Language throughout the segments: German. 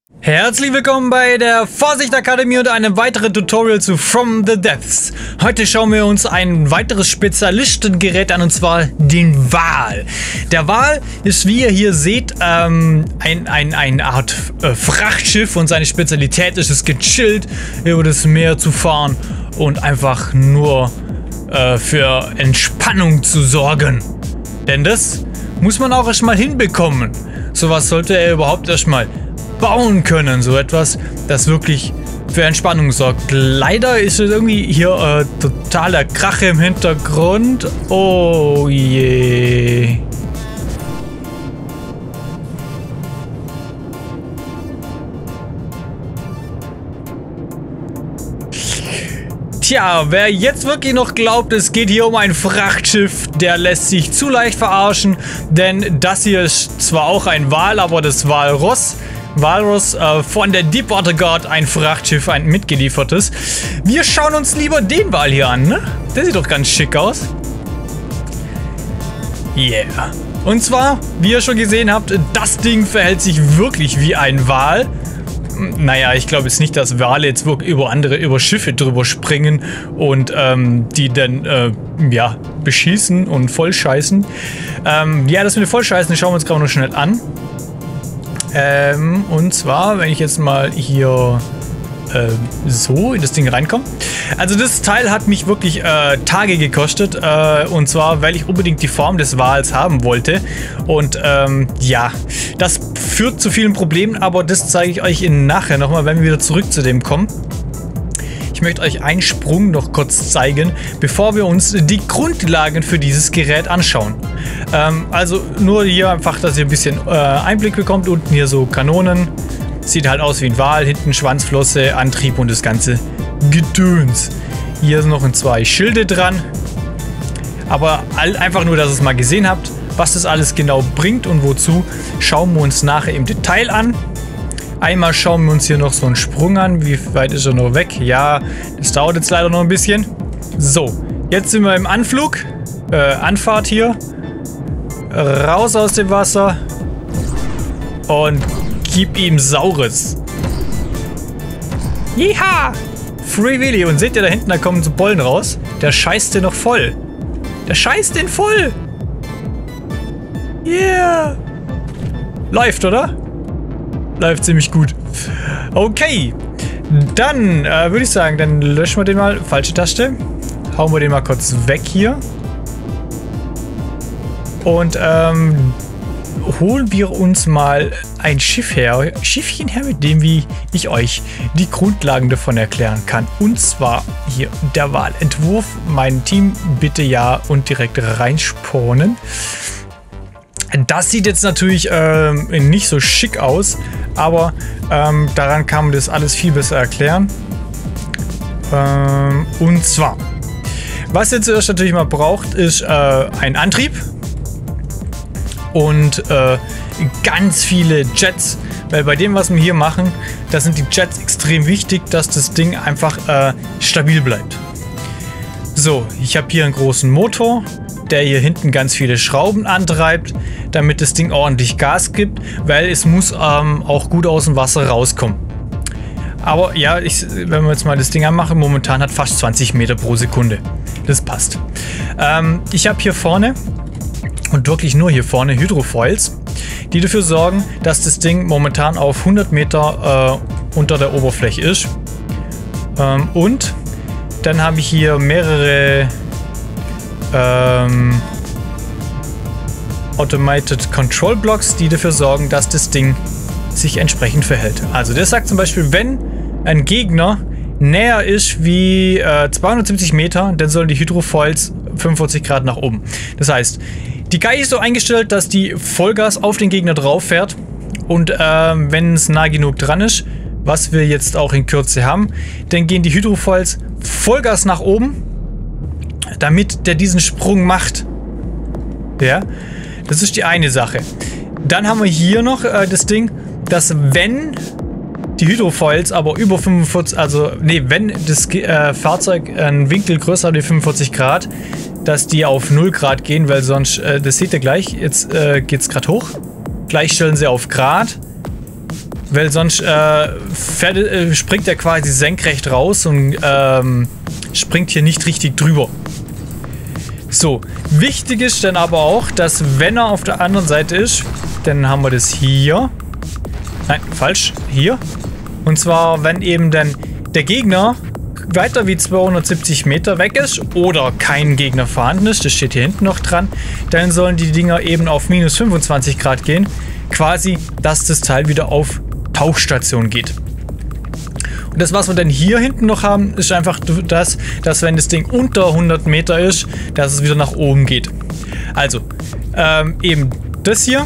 Herzlich willkommen bei der Vorsicht Akademie und einem weiteren Tutorial zu From the Depths. Heute schauen wir uns ein weiteres Spezialistengerät an, und zwar den Wal. Der Wal ist, wie ihr hier seht, eine Art Frachtschiff, und seine Spezialität ist es, gechillt über das Meer zu fahren und einfach nur für Entspannung zu sorgen. Denn das muss man auch erstmal hinbekommen. Sowas sollte er überhaupt erstmal bauen können, so etwas, das wirklich für Entspannung sorgt. Leider ist es irgendwie hier totaler Krach im Hintergrund. Oh je. Tja, wer jetzt wirklich noch glaubt, es geht hier um ein Frachtschiff, der lässt sich zu leicht verarschen, denn das hier ist zwar auch ein Wal, aber das Walross von der Deepwater Guard, ein Frachtschiff, ein mitgeliefertes. Wir schauen uns lieber den Wal hier an, ne? Der sieht doch ganz schick aus. Yeah. Und zwar, wie ihr schon gesehen habt, das Ding verhält sich wirklich wie ein Wal. Naja, ich glaube jetzt nicht, dass Wale jetzt wirklich über Schiffe drüber springen und die dann, ja, beschießen und vollscheißen. Ja, das mit dem Vollscheißen schauen wir uns gerade noch schnell an. Und zwar, wenn ich jetzt mal hier so in das Ding reinkomme. Also das Teil hat mich wirklich Tage gekostet, und zwar, weil ich unbedingt die Form des Wals haben wollte. Und ja, das führt zu vielen Problemen, aber das zeige ich euch nachher nochmal, wenn wir wieder zurück zu dem kommen. Ich möchte euch einen Sprung noch kurz zeigen, bevor wir uns die Grundlagen für dieses Gerät anschauen. Also nur hier einfach, dass ihr ein bisschen Einblick bekommt. Unten hier so Kanonen. Sieht halt aus wie ein Wal. Hinten Schwanzflosse, Antrieb und das ganze Gedöns. Hier sind noch 2 Schilde dran. Aber einfach nur, dass ihr es mal gesehen habt, was das alles genau bringt und wozu, schauen wir uns nachher im Detail an. Einmal schauen wir uns hier noch so einen Sprung an. Wie weit ist er noch weg? Ja, das dauert jetzt leider noch ein bisschen. So, jetzt sind wir im Anflug. Anfahrt hier. Raus aus dem Wasser. Und gib ihm Saures. Jiha! Free Willy. Und seht ihr da hinten, da kommen so Bollen raus. Der scheißt den noch voll. Der scheißt den voll. Yeah. Läuft, oder? Läuft ziemlich gut. Okay. Dann würde ich sagen, dann löschen wir den mal. Falsche Taste. Hauen wir den mal kurz weg hier. Und holen wir uns mal ein Schiffchen her, mit dem ich euch die Grundlagen davon erklären kann. Und zwar hier der Walentwurf. Mein Team bitte ja und direkt reinspawnen. Das sieht jetzt natürlich nicht so schick aus, aber daran kann man das alles viel besser erklären. Und zwar, was ihr zuerst natürlich mal braucht, ist ein Antrieb und ganz viele Jets, weil bei dem, was wir hier machen, da sind die Jets extrem wichtig, dass das Ding einfach stabil bleibt. So, ich habe hier einen großen Motor, der hier hinten ganz viele Schrauben antreibt, damit das Ding ordentlich Gas gibt, weil es muss auch gut aus dem Wasser rauskommen. Aber ja, wenn wir jetzt mal das Ding anmachen, momentan hat fast 20 Meter pro Sekunde. Das passt. Ich habe hier vorne, und wirklich nur hier vorne, Hydrofoils, die dafür sorgen, dass das Ding momentan auf 100 Meter unter der Oberfläche ist. Und dann habe ich hier mehrere Automated Control Blocks, die dafür sorgen, dass das Ding sich entsprechend verhält. Also das sagt zum Beispiel, wenn ein Gegner näher ist wie 270 Meter, dann sollen die Hydrofoils 45 Grad nach oben. Das heißt, die KI ist so eingestellt, dass die Vollgas auf den Gegner drauf fährt, und wenn es nah genug dran ist, was wir jetzt auch in Kürze haben, dann gehen die Hydrofoils Vollgas nach oben, damit der diesen Sprung macht. Ja, das ist die eine Sache. Dann haben wir hier noch das Ding, dass wenn die Hydrofoils aber über 45, also nee, wenn das Fahrzeug einen Winkel größer als 45 Grad, dass die auf 0 Grad gehen, weil sonst, das seht ihr gleich, jetzt geht es gerade hoch. Gleich stellen sie auf Grad. weil sonst springt er quasi senkrecht raus und springt hier nicht richtig drüber. So, wichtig ist dann aber auch, dass wenn er auf der anderen Seite ist, dann haben wir das hier. Nein, falsch, hier. Und zwar, wenn eben dann der Gegner weiter wie 270 Meter weg ist oder kein Gegner vorhanden ist, das steht hier hinten noch dran, dann sollen die Dinger eben auf minus 25 Grad gehen. Quasi, dass das Teil wieder auf Tauchstation geht. Und das, was wir dann hier hinten noch haben, ist einfach das, dass wenn das Ding unter 100 Meter ist, dass es wieder nach oben geht. Also, eben das hier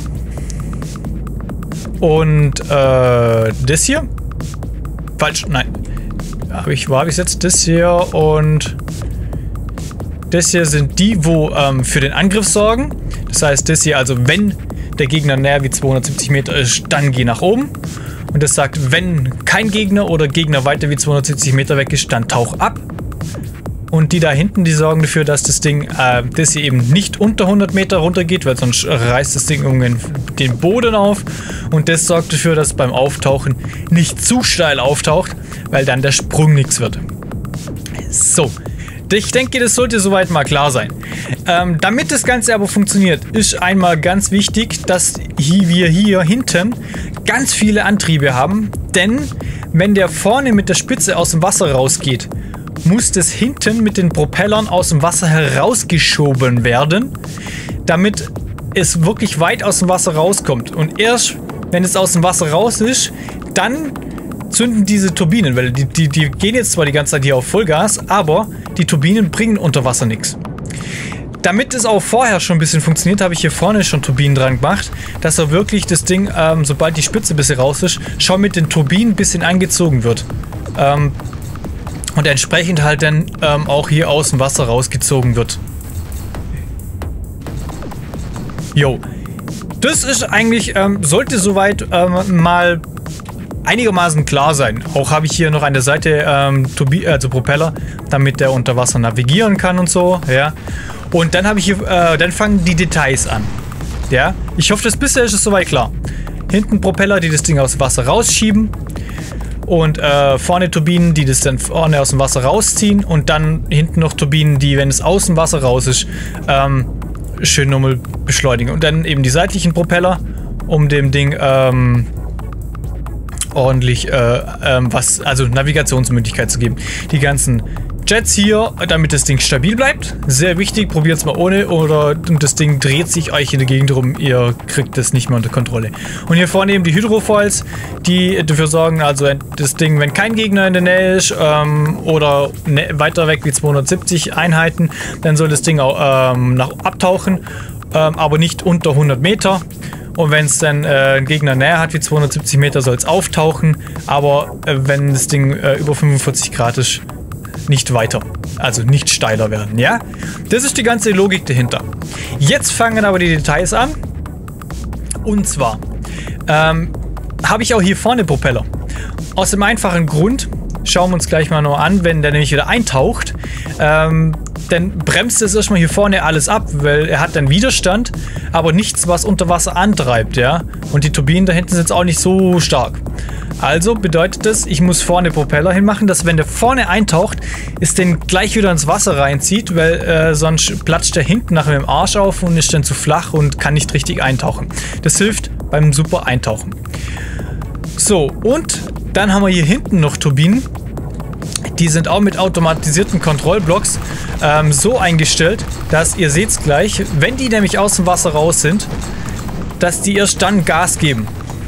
und das hier. Falsch, nein. Wo habe ich jetzt? Das hier und das hier sind die, wo für den Angriff sorgen. Das heißt, das hier, also wenn der Gegner näher wie 270 Meter ist, dann geh nach oben. Und das sagt, wenn kein Gegner oder Gegner weiter wie 270 Meter weg ist, dann tauch ab. Und die da hinten, die sorgen dafür, dass das Ding, das hier eben nicht unter 100 Meter runter geht, weil sonst reißt das Ding irgendwann den Boden auf. Und das sorgt dafür, dass beim Auftauchen nicht zu steil auftaucht, weil dann der Sprung nichts wird. So, ich denke, das sollte soweit mal klar sein. Damit das Ganze aber funktioniert, ist einmal ganz wichtig, dass wir hier hinten ganz viele Antriebe haben. Denn wenn der vorne mit der Spitze aus dem Wasser rausgeht, muss das hinten mit den Propellern aus dem Wasser herausgeschoben werden, damit es wirklich weit aus dem Wasser rauskommt. Und erst, wenn es aus dem Wasser raus ist, dann zünden diese Turbinen, weil die gehen jetzt zwar die ganze Zeit hier auf Vollgas, aber die Turbinen bringen unter Wasser nichts. Damit es auch vorher schon ein bisschen funktioniert, habe ich hier vorne schon Turbinen dran gemacht, dass er wirklich das Ding, sobald die Spitze ein bisschen raus ist, schon mit den Turbinen ein bisschen angezogen wird. Und entsprechend halt dann auch hier aus dem Wasser rausgezogen wird. Jo. Das ist eigentlich, sollte soweit mal einigermaßen klar sein. Auch habe ich hier noch an der Seite also Propeller, damit der unter Wasser navigieren kann und so. Ja. Und dann habe ich hier, dann fangen die Details an. Ja. Ich hoffe, bisher ist es soweit klar. Hinten Propeller, die das Ding aus dem Wasser rausschieben. Und vorne Turbinen, die das dann vorne aus dem Wasser rausziehen. Und dann hinten noch Turbinen, die, wenn es aus dem Wasser raus ist, schön nochmal beschleunigen. Und dann eben die seitlichen Propeller, um dem Ding ordentlich also Navigationsmöglichkeit zu geben. Die ganzen Jets hier, damit das Ding stabil bleibt. Sehr wichtig, probiert es mal ohne oder das Ding dreht sich euch in der Gegend rum, ihr kriegt das nicht mehr unter Kontrolle. Und hier vorne eben die Hydrofoils, die dafür sorgen, also das Ding, wenn kein Gegner in der Nähe ist oder weiter weg wie 270 Einheiten, dann soll das Ding auch abtauchen, aber nicht unter 100 Meter. Und wenn es dann einen Gegner näher hat wie 270 Meter, soll es auftauchen, aber wenn das Ding über 45 Grad ist, nicht weiter, also nicht steiler werden, ja? Das ist die ganze Logik dahinter. Jetzt fangen aber die Details an. Und zwar habe ich auch hier vorne Propeller. Aus dem einfachen Grund, schauen wir uns gleich mal noch an, wenn der nämlich wieder eintaucht, dann bremst es erstmal hier vorne alles ab, weil er hat dann Widerstand, aber nichts, was unter Wasser antreibt, ja? Und die Turbinen da hinten sind jetzt auch nicht so stark. Also bedeutet das, ich muss vorne Propeller hinmachen, dass wenn der vorne eintaucht, es den gleich wieder ins Wasser reinzieht, weil sonst platscht der hinten nachher mit dem Arsch auf und ist dann zu flach und kann nicht richtig eintauchen. Das hilft beim super Eintauchen. So, und dann haben wir hier hinten noch Turbinen. Die sind auch mit automatisierten Kontrollblocks so eingestellt, dass ihr seht es gleich, wenn die nämlich aus dem Wasser raus sind, dass die erst dann Gas geben.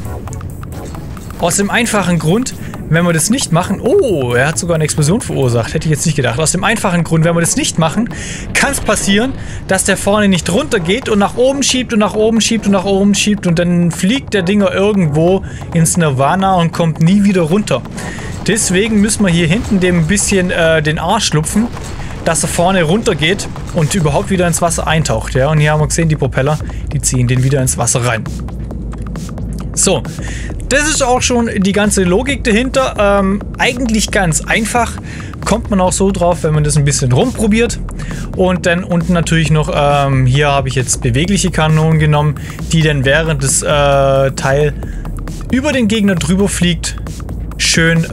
Aus dem einfachen Grund, wenn wir das nicht machen, oh, er hat sogar eine Explosion verursacht, hätte ich jetzt nicht gedacht. Aus dem einfachen Grund, wenn wir das nicht machen, kann es passieren, dass der vorne nicht runter geht und nach oben schiebt und nach oben schiebt und nach oben schiebt und dann fliegt der Dinger irgendwo ins Nirvana und kommt nie wieder runter. Deswegen müssen wir hier hinten dem ein bisschen den Arsch lupfen, dass er vorne runter geht und überhaupt wieder ins Wasser eintaucht. Ja? Und hier haben wir gesehen, die Propeller, die ziehen den wieder ins Wasser rein. So, das ist auch schon die ganze Logik dahinter. Eigentlich ganz einfach. Kommt man auch so drauf, wenn man das ein bisschen rumprobiert. Und dann unten natürlich noch, hier habe ich jetzt bewegliche Kanonen genommen, die dann während das Teil über den Gegner drüber fliegt, schön,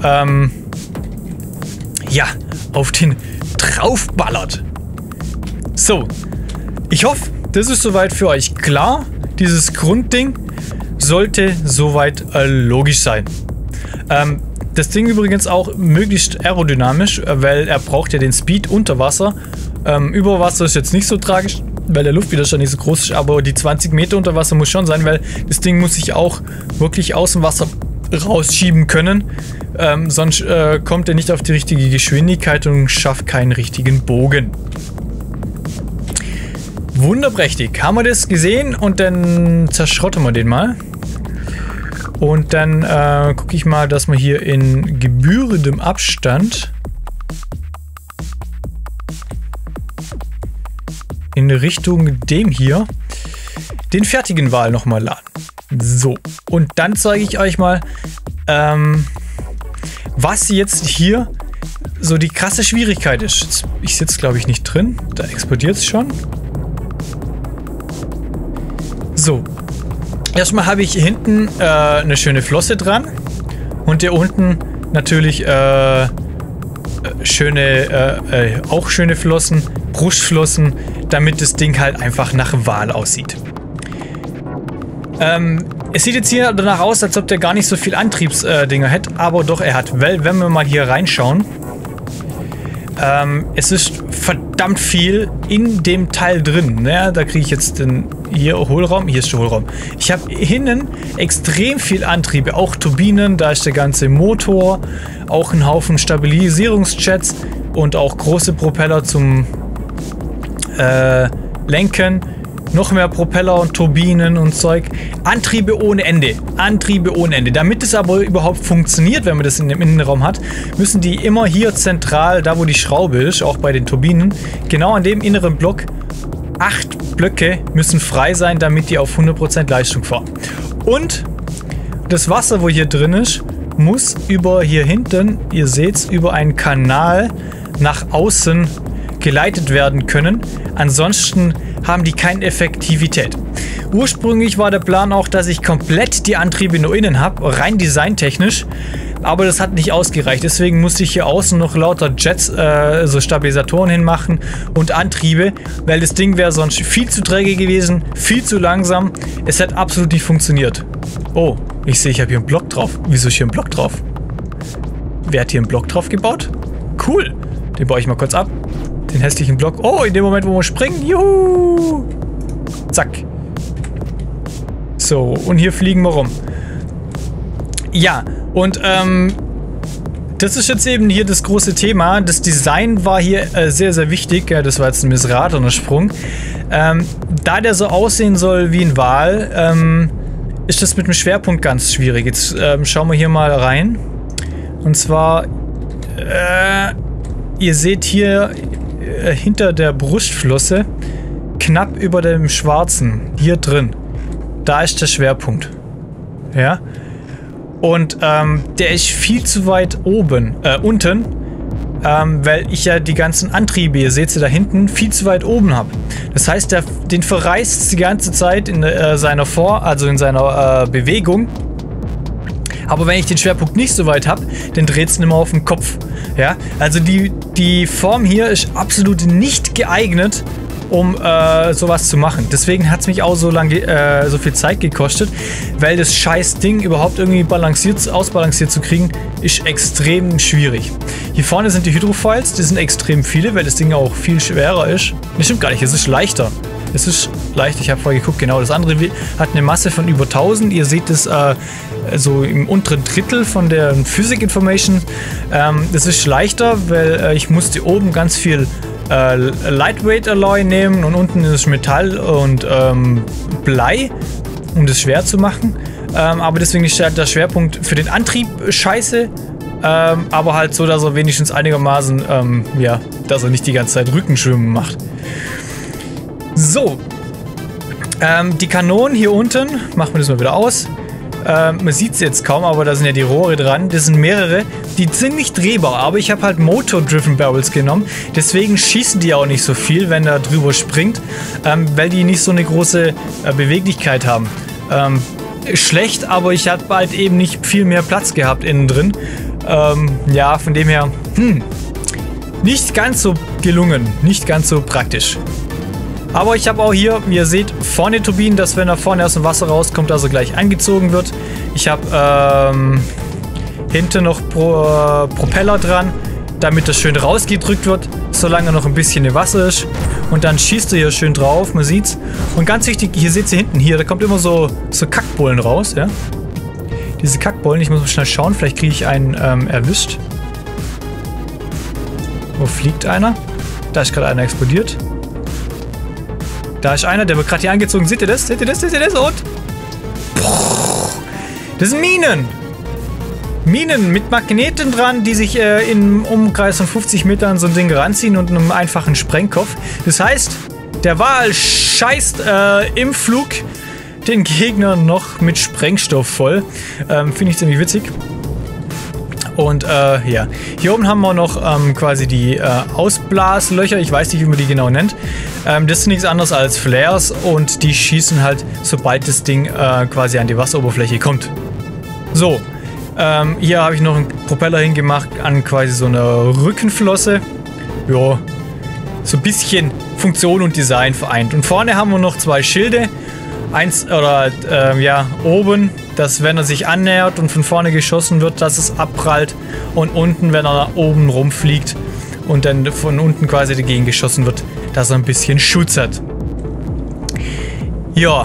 ja, auf den draufballert. So, ich hoffe, das ist soweit für euch klar. Dieses Grundding sollte soweit logisch sein. Das Ding übrigens auch möglichst aerodynamisch, weil er braucht ja den Speed unter Wasser. Über Wasser ist jetzt nicht so tragisch, weil der Luftwiderstand nicht so groß ist, aber die 20 Meter unter Wasser muss schon sein, weil das Ding muss sich auch wirklich aus dem Wasser rausschieben können. Sonst kommt er nicht auf die richtige Geschwindigkeit und schafft keinen richtigen Bogen. Wunderprächtig. Haben wir das gesehen und dann zerschrotten wir den mal. Und dann gucke ich mal, dass wir hier in gebührendem Abstand in Richtung dem hier den fertigen Wal nochmal laden. So, und dann zeige ich euch mal, was jetzt hier so die krasse Schwierigkeit ist. Ich sitze, glaube ich, nicht drin. Da explodiert es schon. So. Erstmal habe ich hinten eine schöne Flosse dran. Und hier unten natürlich auch schöne Flossen, Brustflossen, damit das Ding halt einfach nach Wal aussieht. Es sieht jetzt hier danach aus, als ob der gar nicht so viel Antriebsdinger hätte, aber doch er hat. Weil, wenn wir mal hier reinschauen, es ist verdammt viel in dem Teil drin. Ja, da kriege ich jetzt den hier Hohlraum. Hier ist der Hohlraum. Ich habe innen extrem viel Antriebe, auch Turbinen, da ist der ganze Motor, auch ein Haufen Stabilisierungsjets und auch große Propeller zum Lenken. Noch mehr Propeller und Turbinen und Zeug. Antriebe ohne Ende. Antriebe ohne Ende. Damit es aber überhaupt funktioniert, wenn man das in dem Innenraum hat, müssen die immer hier zentral, da wo die Schraube ist, auch bei den Turbinen, genau an dem inneren Block, 8 Blöcke müssen frei sein, damit die auf 100% Leistung fahren. Und das Wasser, wo hier drin ist, muss über hier hinten, ihr seht es, über einen Kanal nach außen geleitet werden können. Ansonsten haben die keine Effektivität. Ursprünglich war der Plan auch, dass ich komplett die Antriebe nur innen habe, rein designtechnisch, aber das hat nicht ausgereicht. Deswegen musste ich hier außen noch lauter Jets, so Stabilisatoren hinmachen und Antriebe, weil das Ding wäre sonst viel zu träge gewesen, viel zu langsam. Es hat absolut nicht funktioniert. Oh, ich sehe, ich habe hier einen Block drauf. Wieso ist hier ein Block drauf? Wer hat hier einen Block drauf gebaut? Cool. Den baue ich mal kurz ab. Den hässlichen Block. Oh, in dem Moment, wo wir springen. Juhu! Zack. So, und hier fliegen wir rum. Ja, und das ist jetzt eben hier das große Thema. Das Design war hier sehr, sehr wichtig. Ja, das war jetzt ein missratener Sprung. Da der so aussehen soll wie ein Wal, ist das mit dem Schwerpunkt ganz schwierig. Jetzt schauen wir hier mal rein. Und zwar, ihr seht hier hinter der Brustflosse, knapp über dem Schwarzen, hier drin, da ist der Schwerpunkt. Ja. Und der ist viel zu weit unten, weil ich ja die ganzen Antriebe, ihr seht sie da hinten, viel zu weit oben habe. Das heißt, den verreißt es die ganze Zeit in seiner Bewegung. Aber wenn ich den Schwerpunkt nicht so weit habe, dann dreht es nicht mehr auf den Kopf. Ja? Also die Form hier ist absolut nicht geeignet, um sowas zu machen. Deswegen hat es mich auch so viel Zeit gekostet, weil das scheiß Ding überhaupt irgendwie ausbalanciert zu kriegen, ist extrem schwierig. Hier vorne sind die Hydrofoils, die sind extrem viele, weil das Ding auch viel schwerer ist. Das stimmt gar nicht, es ist leichter. Es ist leicht, ich habe vorher geguckt, genau, das andere hat eine Masse von über 1000. Ihr seht es so im unteren Drittel von der Physik Information. Das ist leichter, weil ich musste oben ganz viel Lightweight Alloy nehmen und unten ist Metall und Blei, um das schwer zu machen. Aber deswegen ist der Schwerpunkt für den Antrieb scheiße. Aber halt so, dass er wenigstens einigermaßen, ja, dass er nicht die ganze Zeit Rückenschwimmen macht. So, die Kanonen hier unten, machen wir das mal wieder aus. Man sieht es jetzt kaum, aber da sind ja die Rohre dran. Das sind mehrere, die sind nicht drehbar, aber ich habe halt Motor-Driven Barrels genommen. Deswegen schießen die auch nicht so viel, wenn er drüber springt, weil die nicht so eine große Beweglichkeit haben. schlecht, aber ich habe halt eben nicht viel mehr Platz gehabt innen drin. Ja, von dem her, nicht ganz so gelungen, nicht ganz so praktisch. Aber ich habe auch hier, wie ihr seht, vorne Turbinen, dass wenn er vorne aus dem Wasser rauskommt, dass er gleich angezogen wird. Ich habe hinten noch Propeller dran, damit er schön rausgedrückt wird, solange noch ein bisschen im Wasser ist. Und dann schießt er hier schön drauf, man sieht's. Und ganz wichtig, hier seht ihr hinten, hier, da kommt immer so Kackbollen raus, ja. Diese Kackbollen, ich muss mal schnell schauen, vielleicht kriege ich einen erwischt. Wo fliegt einer? Da ist gerade einer explodiert. Da ist einer, der wird gerade hier angezogen. Seht ihr das? Seht ihr das? Seht ihr das? Und? Das sind Minen! Minen mit Magneten dran, die sich im Umkreis von 50 Metern so ein Ding ranziehen und einem einfachen Sprengkopf. Das heißt, der Wal scheißt im Flug den Gegner noch mit Sprengstoff voll. Finde ich ziemlich witzig. Und ja, hier oben haben wir noch quasi die Ausblaslöcher. Ich weiß nicht, wie man die genau nennt. Das ist nichts anderes als Flares und die schießen halt, sobald das Ding quasi an die Wasseroberfläche kommt. So, hier habe ich noch einen Propeller hingemacht an quasi so einer Rückenflosse. Ja, so ein bisschen Funktion und Design vereint. Und vorne haben wir noch zwei Schilde. Eins oder ja, oben, dass wenn er sich annähert und von vorne geschossen wird, dass es abprallt. Und unten, wenn er nach oben rumfliegt und dann von unten quasi dagegen geschossen wird, dass er ein bisschen Schutz hat. Ja,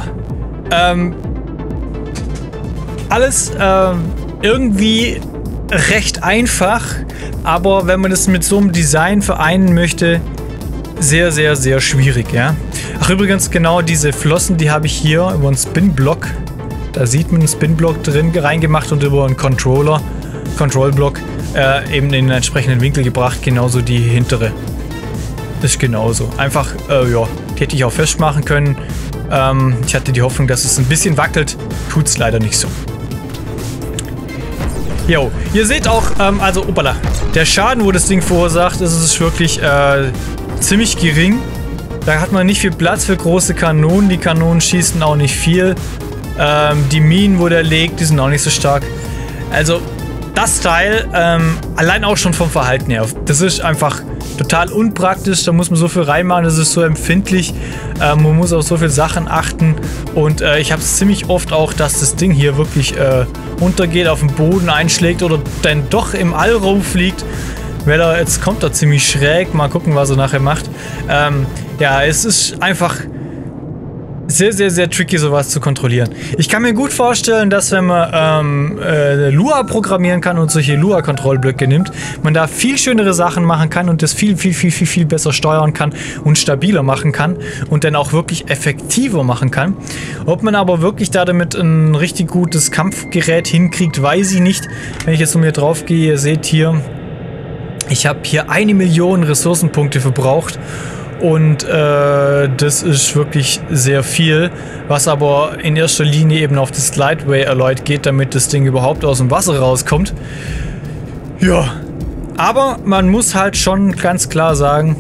alles irgendwie recht einfach, aber wenn man das mit so einem Design vereinen möchte, sehr, sehr, sehr schwierig, ja. Ach, übrigens, genau diese Flossen, die habe ich hier über einen Spin-Block. Da sieht man einen Spin-Block drin reingemacht und über einen Control-Block eben in den entsprechenden Winkel gebracht. Genauso die hintere. Das ist genauso. Einfach, ja, die hätte ich auch festmachen können. Ich hatte die Hoffnung, dass es ein bisschen wackelt. Tut es leider nicht so. Jo, ihr seht auch, also, opala, der Schaden, wo das Ding verursacht, das ist wirklich ziemlich gering. Da hat man nicht viel Platz für große Kanonen. Die Kanonen schießen auch nicht viel. Die Minen, wo der legt, die sind auch nicht so stark. Also, das Teil, allein auch schon vom Verhalten her, das ist einfach total unpraktisch. Da muss man so viel reinmachen, das ist so empfindlich. Man muss auf so viele Sachen achten. Und ich habe es ziemlich oft auch, dass das Ding hier wirklich untergeht, auf den Boden einschlägt oder dann doch im All rumfliegt. Jetzt kommt er ziemlich schräg. Mal gucken, was er nachher macht. Ja, es ist einfach sehr, sehr, sehr tricky, sowas zu kontrollieren. Ich kann mir gut vorstellen, dass wenn man Lua programmieren kann und solche Lua-Kontrollblöcke nimmt, man da viel schönere Sachen machen kann und das viel besser steuern kann und stabiler machen kann und dann auch wirklich effektiver machen kann. Ob man aber wirklich damit ein richtig gutes Kampfgerät hinkriegt, weiß ich nicht. Wenn ich jetzt um hier drauf gehe, ihr seht hier, ich habe hier 1 Million Ressourcenpunkte verbraucht. Und das ist wirklich sehr viel, was aber in erster Linie eben auf das Glideway Alloy geht, damit das Ding überhaupt aus dem Wasser rauskommt. Ja, aber man muss halt schon ganz klar sagen,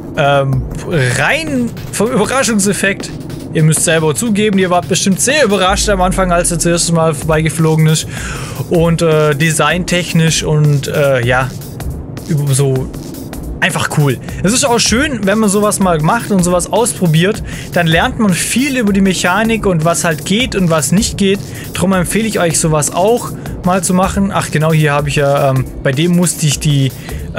rein vom Überraschungseffekt, ihr müsst selber zugeben, ihr wart bestimmt sehr überrascht am Anfang, als er zuerst mal vorbeigeflogen ist. Und designtechnisch und ja, so einfach cool. Es ist auch schön, wenn man sowas mal macht und sowas ausprobiert, dann lernt man viel über die Mechanik und was halt geht und was nicht geht. Darum empfehle ich euch sowas auch mal zu machen. Ach genau, hier habe ich ja, bei dem musste ich die,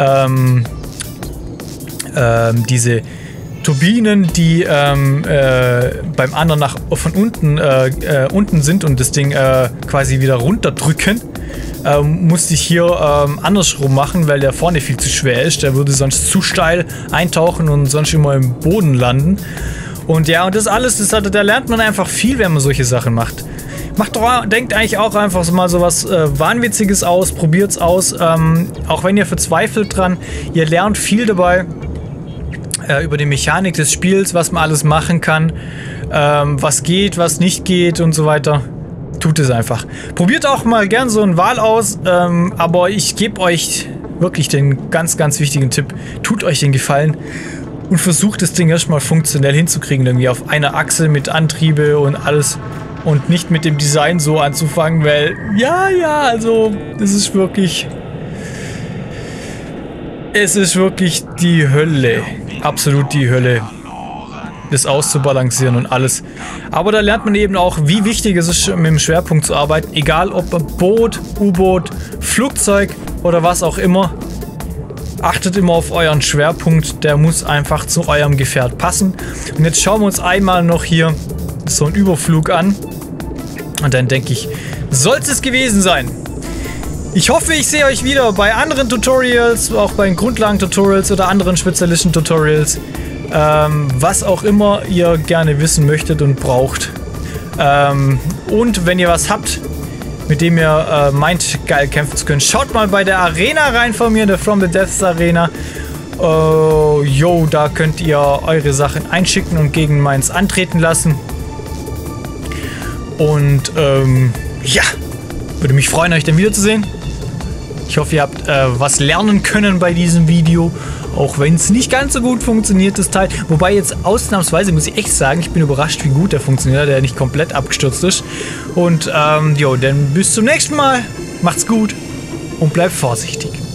diese Turbinen, die beim anderen von unten sind und das Ding quasi wieder runterdrücken, musste ich hier andersrum machen, weil der vorne viel zu schwer ist. Der würde sonst zu steil eintauchen und sonst immer im Boden landen. Und ja, und das alles, da lernt man einfach viel, wenn man solche Sachen macht. Denkt eigentlich auch einfach mal so was Wahnwitziges aus, probiert's aus. Auch wenn ihr verzweifelt dran, ihr lernt viel dabei über die Mechanik des Spiels, was man alles machen kann, was geht, was nicht geht und so weiter. Tut es einfach. Probiert auch mal gern so einen Wal aus, aber ich gebe euch wirklich den ganz, ganz wichtigen Tipp. Tut euch den Gefallen und versucht das Ding erstmal funktionell hinzukriegen. Irgendwie auf einer Achse mit Antriebe und alles. und nicht mit dem Design so anzufangen, weil, ja, also, es ist wirklich die Hölle. Absolut die Hölle, das auszubalancieren und alles. Aber da lernt man eben auch, wie wichtig es ist, mit dem Schwerpunkt zu arbeiten. Egal ob Boot, U-Boot, Flugzeug oder was auch immer. Achtet immer auf euren Schwerpunkt. Der muss einfach zu eurem Gefährt passen. Und jetzt schauen wir uns einmal noch hier so einen Überflug an. Und dann denke ich, soll es gewesen sein. Ich hoffe, ich sehe euch wieder bei anderen Tutorials, auch bei Grundlagen-Tutorials oder anderen Spezialisten-Tutorials. Was auch immer ihr gerne wissen möchtet und braucht. Und wenn ihr was habt, mit dem ihr meint, geil kämpfen zu können, schaut mal bei der Arena rein von mir, der From the Depths Arena. Da könnt ihr eure Sachen einschicken und gegen meins antreten lassen. Und ja, würde mich freuen, euch dann wiederzusehen. Ich hoffe, ihr habt was lernen können bei diesem Video. Auch wenn es nicht ganz so gut funktioniert, das Teil. Wobei jetzt ausnahmsweise, muss ich echt sagen, ich bin überrascht, wie gut der funktioniert, der nicht komplett abgestürzt ist. Und dann bis zum nächsten Mal. Macht's gut und bleibt vorsichtig.